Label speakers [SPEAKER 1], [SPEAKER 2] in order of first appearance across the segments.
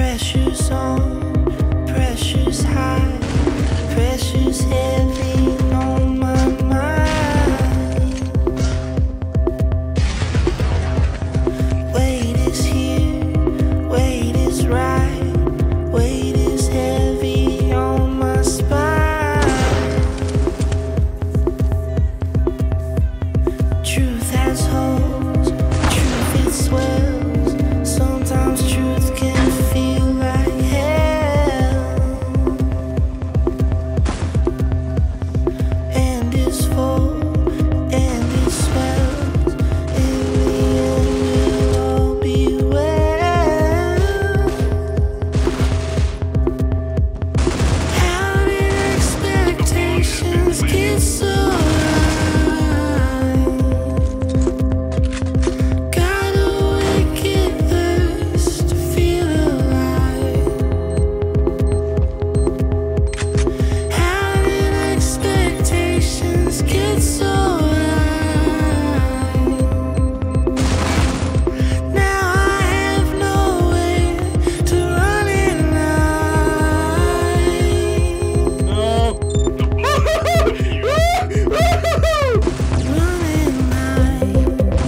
[SPEAKER 1] Pressure's on, pressure's high, pressure's heavy on my mind. Weight is here, weight is right, weight is heavy on my spine. Truth has holes, truth it swells. Sometimes truth can feel like hell, and it's full, and it swells. In the end, we'll all be well. How did expectations get so high? Got a wicked thirst to feel alive. How did expectations get so high? Now I have nowhere to run and hide. Run and hide.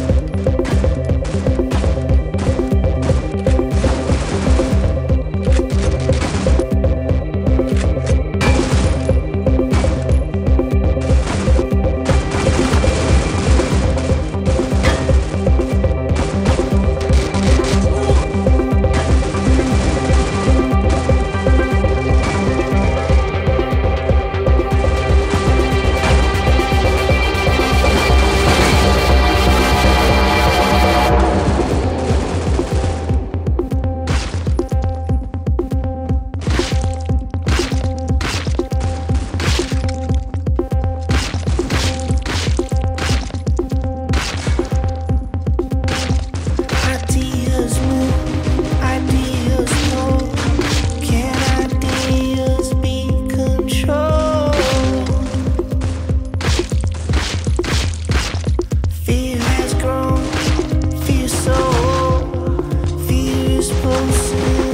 [SPEAKER 1] Ideas move, ideas mold. Can ideas be controlled? Fear has grown, fear so old. Fear is pulsing